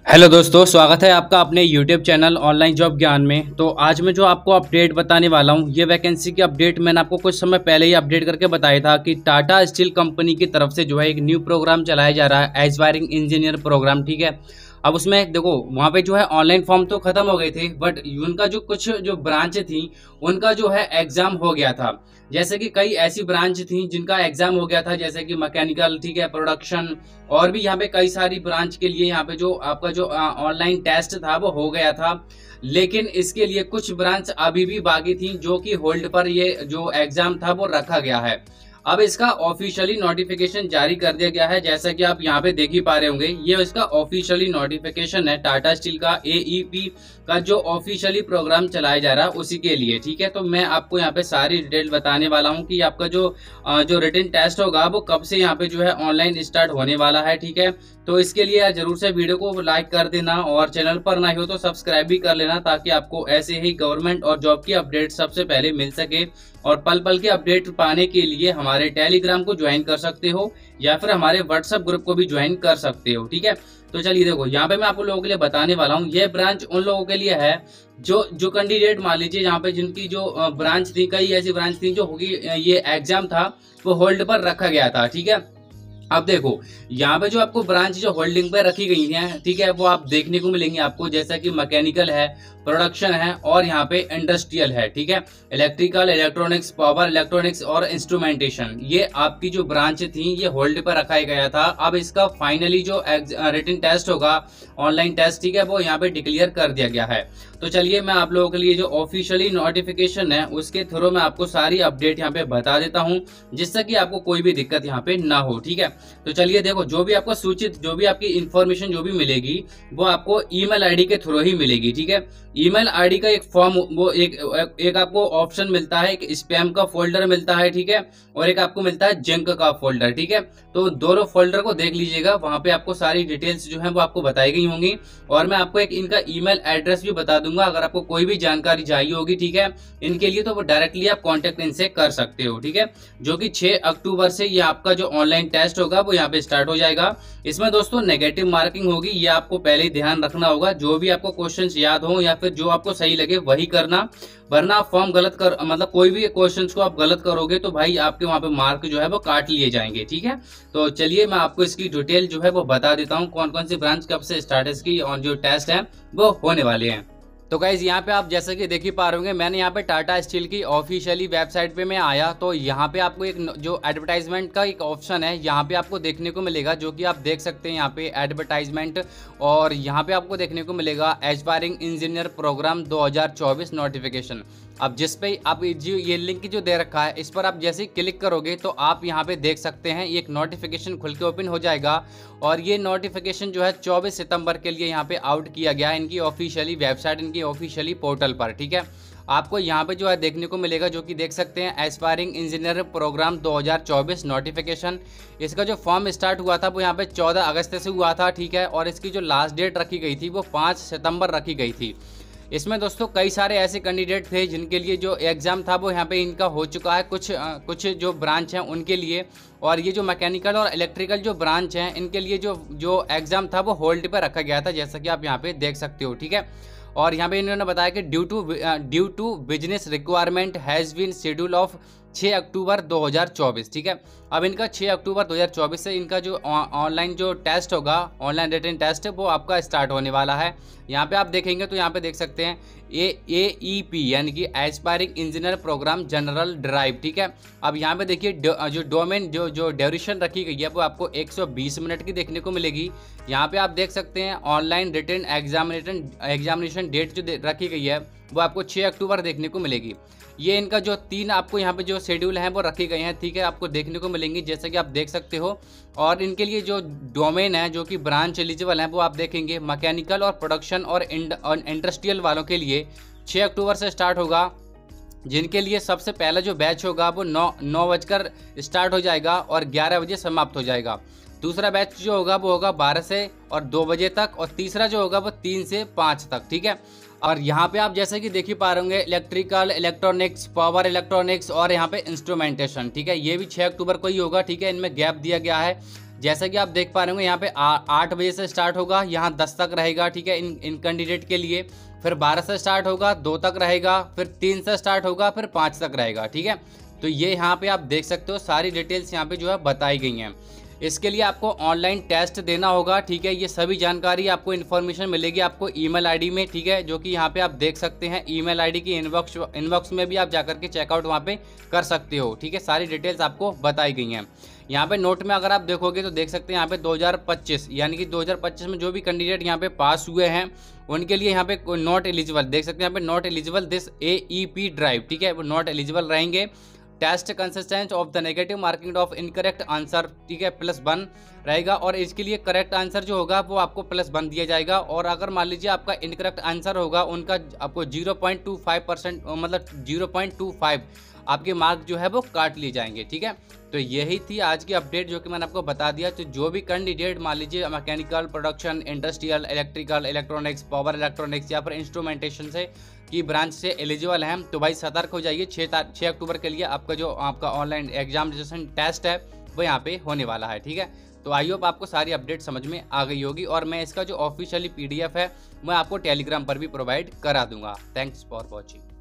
Hello दोस्तों, स्वागत है आपका अपने YouTube चैनल ऑनलाइन जॉब ज्ञान में। तो आज मैं जो आपको अपडेट बताने वाला हूं, ये वैकेंसी की अपडेट मैंने आपको कुछ समय पहले ही अपडेट करके बताया था कि टाटा स्टील कंपनी की तरफ से जो है एक न्यू प्रोग्राम चलाया जा रहा है, एज वायरिंग इंजीनियर प्रोग्राम। ठीक है, अब उसमें देखो वहाँ पे जो है ऑनलाइन फॉर्म तो खत्म हो गए थे, बट उनका जो कुछ जो ब्रांच थी उनका जो है एग्जाम हो गया था। जैसे कि कई ऐसी ब्रांच थी जिनका एग्जाम हो गया था, जैसे कि मैकेनिकल, ठीक है, प्रोडक्शन, और भी यहाँ पे कई सारी ब्रांच के लिए यहाँ पे जो आपका जो ऑनलाइन टेस्ट था वो हो गया था। लेकिन इसके लिए कुछ ब्रांच अभी भी बाकी थी, जो कि होल्ड पर ये जो एग्जाम था वो रखा गया है। अब इसका ऑफिशियली नोटिफिकेशन जारी कर दिया गया है, जैसा कि आप यहाँ पे देख ही पा रहे होंगे। ये इसका ऑफिशियली नोटिफिकेशन है टाटा स्टील का एईपी का जो ऑफिशियली प्रोग्राम चलाया जा रहा है उसी के लिए। ठीक है, तो मैं आपको यहाँ पे सारी डिटेल बताने वाला हूँ कि आपका जो रिटन टेस्ट होगा वो कब से यहाँ पे जो है ऑनलाइन स्टार्ट होने वाला है। ठीक है, तो इसके लिए जरूर से वीडियो को लाइक कर देना और चैनल पर ना हो तो सब्सक्राइब भी कर लेना, ताकि आपको ऐसे ही गवर्नमेंट और जॉब की अपडेट सबसे पहले मिल सके। और पल पल के अपडेट पाने के लिए हमारे टेलीग्राम को ज्वाइन कर सकते हो या फिर हमारे व्हाट्सएप ग्रुप को भी ज्वाइन कर सकते हो। ठीक है, तो चलिए देखो यहाँ पे मैं आप लोगों के लिए बताने वाला हूँ। ये ब्रांच उन लोगों के लिए है जो कैंडिडेट मान लीजिए यहाँ पे जिनकी जो ब्रांच थी, कई ऐसी ब्रांच थी जो होगी ये एग्जाम था वो होल्ड पर रखा गया था। ठीक है, अब देखो यहाँ पे जो आपको ब्रांच जो होल्डिंग पे रखी गई है, ठीक है, वो आप देखने को मिलेंगे आपको, जैसा कि मैकेनिकल है, प्रोडक्शन है और यहाँ पे इंडस्ट्रियल है। ठीक है, इलेक्ट्रिकल, इलेक्ट्रॉनिक्स, पावर इलेक्ट्रॉनिक्स और इंस्ट्रूमेंटेशन, ये आपकी जो ब्रांच थी ये होल्ड पर रखा गया था। अब इसका फाइनली जो रिटन टेस्ट होगा, ऑनलाइन टेस्ट, ठीक है, वो यहाँ पे डिक्लेयर कर दिया गया है। तो चलिए मैं आप लोगों के लिए जो ऑफिशियली नोटिफिकेशन है उसके थ्रू मैं आपको सारी अपडेट यहाँ पे बता देता हूँ, जिससे कि आपको कोई भी दिक्कत यहाँ पे ना हो। ठीक है, तो चलिए देखो, जो भी आपको सूचित, जो भी आपकी इंफॉर्मेशन जो भी मिलेगी वो आपको ईमेल आईडी के थ्रू ही मिलेगी। ठीक है, ईमेल आईडी का एक फॉर्म, वो एक आपको ऑप्शन मिलता है, एक स्पैम का फोल्डर मिलता है, ठीक है, और एक आपको मिलता है जंक का फोल्डर। ठीक है, तो दोनों फोल्डर को देख लीजिएगा, वहां पे आपको सारी डिटेल्स जो है वो आपको बताई गई होंगी। और मैं आपको एक इनका ईमेल एड्रेस भी बता दूंगा, अगर आपको कोई भी जानकारी चाहिए होगी, ठीक है, इनके लिए, तो वो डायरेक्टली आप कॉन्टेक्ट इनसे कर सकते हो। ठीक है, जो कि 6 अक्टूबर से ये आपका जो ऑनलाइन टेस्ट होगा वो यहाँ पे स्टार्ट हो जाएगा। इसमें दोस्तों नेगेटिव मार्किंग होगी, ये आपको पहले ही ध्यान रखना होगा। जो भी आपको क्वेश्चंस याद हो या फिर जो आपको सही लगे वही करना, वरना आप फॉर्म गलत कर, मतलब कोई भी क्वेश्चंस को आप गलत करोगे तो भाई आपके वहां पे मार्क जो है वो काट लिए जाएंगे। ठीक है, तो चलिए मैं आपको इसकी डिटेल जो है वो बता देता हूँ, कौन कौन सी ब्रांच कब से स्टार्ट है इसकी और जो टेस्ट है वो होने वाले हैं। तो गाइज यहाँ पे आप जैसे कि देख ही पा रहे होंगे, मैंने यहाँ पे टाटा स्टील की ऑफिशियली वेबसाइट पे मैं आया, तो यहाँ पे आपको एक जो एडवर्टाइजमेंट का एक ऑप्शन है यहाँ पे आपको देखने को मिलेगा, जो कि आप देख सकते हैं यहाँ पे एडवर्टाइजमेंट। और यहाँ पे आपको देखने को मिलेगा एस्पायरिंग इंजीनियर प्रोग्राम 2024 नोटिफिकेशन। अब जिस पे आप जो ये लिंक जो दे रखा है इस पर आप जैसे ही क्लिक करोगे तो आप यहाँ पे देख सकते हैं एक नोटिफिकेशन खुल के ओपन हो जाएगा। और ये नोटिफिकेशन जो है 24 सितंबर के लिए यहाँ पे आउट किया गया है इनकी ऑफिशियली वेबसाइट, इनकी ऑफिशियली पोर्टल पर। ठीक है, आपको यहाँ पे जो है देखने को मिलेगा, जो कि देख सकते हैं एस्पायरिंग इंजीनियर प्रोग्राम 2024 नोटिफिकेशन। इसका जो फॉर्म स्टार्ट हुआ था वो यहाँ पे 14 अगस्त से हुआ था। ठीक है, और इसकी जो लास्ट डेट रखी गई थी वो 5 सितंबर रखी गई थी। इसमें दोस्तों कई सारे ऐसे कैंडिडेट थे जिनके लिए जो एग्ज़ाम था वो यहाँ पे इनका हो चुका है, कुछ जो ब्रांच हैं उनके लिए। और ये जो मैकेनिकल और इलेक्ट्रिकल जो ब्रांच हैं इनके लिए जो एग्ज़ाम था वो होल्ड पे रखा गया था, जैसा कि आप यहाँ पे देख सकते हो। ठीक है, और यहाँ पे इन्होंने बताया कि due to business requirement has been schedule of 6 October 2024। ठीक है, अब इनका 6 अक्टूबर 2024 से इनका जो ऑनलाइन जो टेस्ट होगा, ऑनलाइन रिटन टेस्ट, वो आपका स्टार्ट होने वाला है। यहाँ पे आप देखेंगे तो यहाँ पे देख सकते हैं AEP यानी कि aspiring engineer program general drive. ठीक है, अब यहाँ पे देखिए जो डोमेन जो ड्यूरेशन रखी गई है वो आपको 120 मिनट की देखने को मिलेगी। यहाँ पे आप देख सकते हैं ऑनलाइन रिटन एग्जामिनेशन डेट जो रखी गई है वो आपको 6 अक्टूबर देखने को मिलेगी। ये इनका जो 3 आपको यहाँ पे जो शेड्यूल हैं वो रखे गए हैं, ठीक है, आपको देखने को मिलेंगी, जैसा कि आप देख सकते हो। और इनके लिए जो डोमेन है, जो कि ब्रांच एलिजिबल है, वो आप देखेंगे मैकेनिकल और प्रोडक्शन और इंडस्ट्रियल वालों के लिए 6 अक्टूबर से स्टार्ट होगा। जिनके लिए सबसे पहला जो बैच होगा वो 9 बजकर स्टार्ट हो जाएगा और 11 बजे समाप्त हो जाएगा। दूसरा बैच जो होगा वो होगा 12 से और 2 बजे तक, और तीसरा जो होगा वो 3 से 5 तक। ठीक है, और यहाँ पे आप जैसे कि देख ही पा रहे होंगे इलेक्ट्रिकल, इलेक्ट्रॉनिक्स, पावर इलेक्ट्रॉनिक्स और यहाँ पे इंस्ट्रूमेंटेशन। ठीक है, ये भी 6 अक्टूबर को ही होगा। ठीक है, इनमें गैप दिया गया है जैसा कि आप देख पा रहे होंगे यहाँ पे 8 बजे से स्टार्ट होगा, यहाँ 10 तक रहेगा, ठीक है, इन कैंडिडेट के लिए। फिर 12 से स्टार्ट होगा, 2 तक रहेगा, फिर 3 से स्टार्ट होगा, फिर 5 तक रहेगा, ठीक है। तो ये यहाँ पे आप देख सकते हो सारी डिटेल्स यहाँ पे जो है बताई गई हैं। इसके लिए आपको ऑनलाइन टेस्ट देना होगा, ठीक है। ये सभी जानकारी आपको इन्फॉर्मेशन मिलेगी आपको ईमेल आईडी में, ठीक है, जो कि यहाँ पे आप देख सकते हैं। ईमेल आईडी की इनबॉक्स में भी आप जाकर के चेकआउट वहाँ पे कर सकते हो, ठीक है। सारी डिटेल्स आपको बताई गई हैं। यहाँ पे नोट में अगर आप देखोगे तो देख सकते हैं यहाँ पे 2025 यानी कि 2025 में जो भी कैंडिडेट यहाँ पे पास हुए हैं उनके लिए यहाँ पे नॉट एलिजिबल, देख सकते हैं यहाँ पे not eligible this AEP drive, ठीक है, वो नॉट एलिजिबल रहेंगे। Test consistence of the negative marking of incorrect answer, ठीक है, +1 रहेगा। और इसके लिए करेक्ट आंसर जो होगा वो आपको +1 दिया जाएगा। और अगर मान लीजिए आपका इनकरेक्ट आंसर होगा उनका आपको 0.25% मतलब 0.25 आपके मार्क जो है वो काट लिए जाएंगे, ठीक है। तो यही थी आज की अपडेट जो कि मैंने आपको बता दिया। तो जो भी कैंडिडेट मान लीजिए mechanical, production, industrial, electrical, electronics, power electronics या फिर इंस्ट्रूमेंटेशन से की ब्रांच से एलिजिबल हैं तो भाई सतर्क हो जाइए। 6 अक्टूबर के लिए आपका ऑनलाइन एग्जामिनेशन टेस्ट है वो यहाँ पे होने वाला है, ठीक है। तो आई होप आपको सारी अपडेट समझ में आ गई होगी और मैं इसका जो ऑफिशियली PDF है मैं आपको टेलीग्राम पर भी प्रोवाइड करा दूंगा। Thanks for watching.